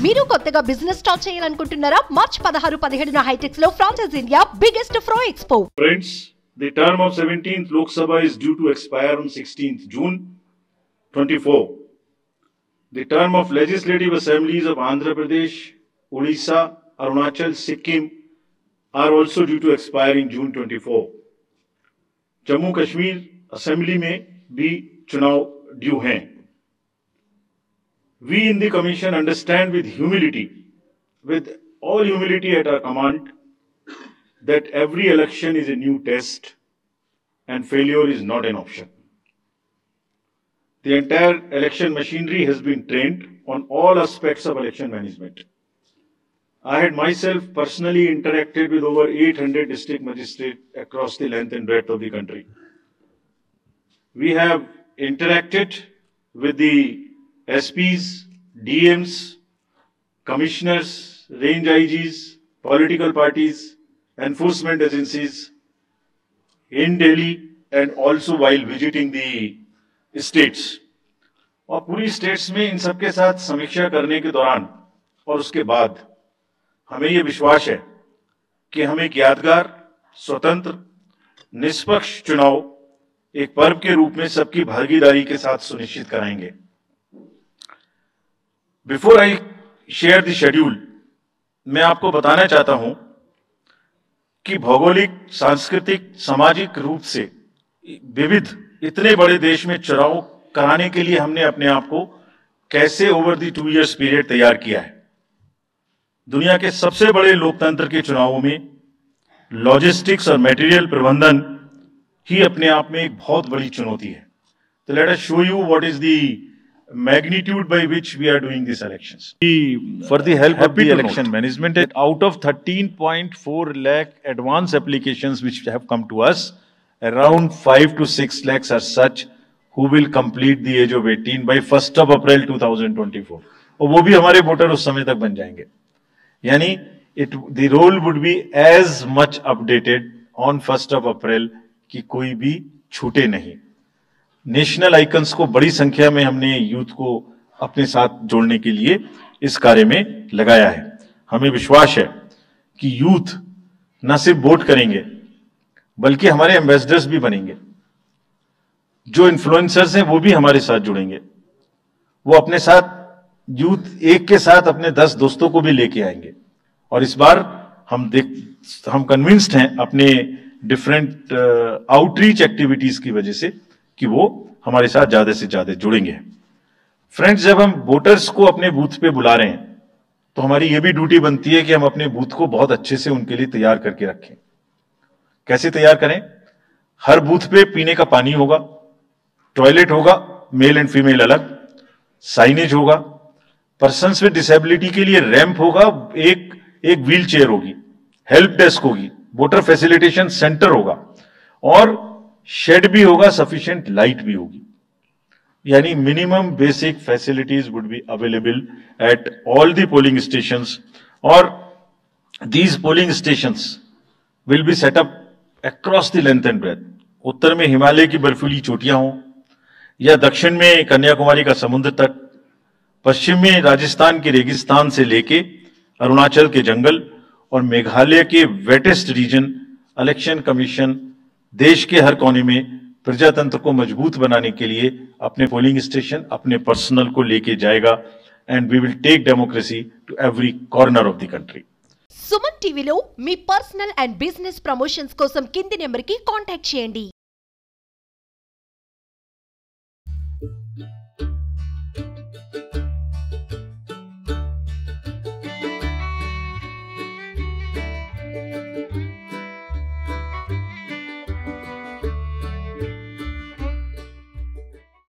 మీరు కొత్తగా business start చేయాలనుకుంటున్నారా? మార్చ్ 16, 17న హైటెక్స్ లో ఫ్రాన్సెస్ ఇండియా బిగ్గెస్ట్ ఫ్రో expo. Friends, the term of 17th Lok Sabha is due to expire on 16th June 24. The term of legislative assemblies of Andhra Pradesh, Odisha, Arunachal, Sikkim are also due to expire in June 24. Jammu Kashmir assembly में भी चुनाव due हैं. We in the Commission understand with all humility at our command, that every election is a new test and failure is not an option. The entire election machinery has been trained on all aspects of election management. I had myself personally interacted with over 800 district magistrates across the length and breadth of the country. We have interacted with the SPs, DMs, commissioners, range IGs, political parties, enforcement agencies in Delhi and also while visiting the states. और पूरी states में इन सबके साथ समीक्षा करने के दौरान और उसके बाद हमें यह विश्वास है कि हम एक यादगार, स्वतंत्र, निष्पक्ष चुनाव एक पर्व के रूप में सबकी भागीदारी के साथ सुनिश्चित कराएंगे. Before I share the schedule, मैं आपको बताना चाहता हूं कि भौगोलिक, सांस्कृतिक, सामाजिक रूप से विविध इतने बड़े देश में चुनाव कराने के लिए हमने अपने आप को कैसे ओवर द 2 इयर्स पीरियड तैयार किया है. दुनिया के सबसे बड़े लोकतंत्र के चुनावों में लॉजिस्टिक्स और मटेरियल प्रबंधन ही अपने आप में एक बहुत बड़ी चुनौती है. तो let us show you what is the magnitude by which we are doing these elections. For the help of the election management, out of 13.4 lakh advance applications which have come to us, around 5 to 6 lakhs are such who will complete the age of 18 by 1st of April 2024. और वो भी हमारे voter उस समय तक बन जाएंगे. यानी the role would be as much updated on 1st of April कि कोई भी छूटे नहीं. नेशनल आइकन्स को बड़ी संख्या में हमने यूथ को अपने साथ जोड़ने के लिए इस कार्य में लगाया है. हमें विश्वास है कि यूथ न सिर्फ वोट करेंगे बल्कि हमारे एम्बेसडर्स भी बनेंगे. जो इन्फ्लुएंसर्स हैं वो भी हमारे साथ जुड़ेंगे. वो अपने साथ यूथ एक के साथ अपने 10 दोस्तों को भी लेके आएंगे. और इस बार हम कन्विंस्ड हैं अपने डिफरेंट आउटरीच एक्टिविटीज की वजह से कि वो हमारे साथ ज्यादा से ज्यादा जुड़ेंगे. फ्रेंड्स, जब हम वोटर्स को अपने बूथ पे बुला रहे हैं तो हमारी ये भी ड्यूटी बनती है कि हम अपने बूथ को बहुत अच्छे से उनके लिए तैयार करके रखें. कैसे तैयार करें? हर बूथ पे पीने का पानी होगा, टॉयलेट होगा, मेल एंड फीमेल अलग, साइनेज होगा, पर्सन्स विद डिसेबिलिटी के लिए रैंप होगा, एक व्हील चेयर होगी, हेल्प डेस्क होगी, वोटर फैसिलिटेशन सेंटर होगा और शेड भी होगा, सफिशिएंट लाइट भी होगी. यानी minimum basic facilities would be available at all the polling stations. और these polling stations will be set up across the length and breadth. उत्तर में हिमालय की बर्फीली चोटियां हों या दक्षिण में कन्याकुमारी का समुद्र तट, पश्चिम में राजस्थान के रेगिस्तान से लेके अरुणाचल के जंगल और मेघालय के वेटेस्ट रीजन, इलेक्शन कमीशन देश के हर कोने में प्रजातंत्र को मजबूत बनाने के लिए अपने पोलिंग स्टेशन, अपने पर्सनल को लेके जाएगा. And we will take democracy to every corner of the country. Suman టీవీలో మీ పర్సనల్ అండ్ బిజినెస్ ప్రమోషన్స్ కోసం కింది నెంబర్కి కాంటాక్ట్ చేయండి.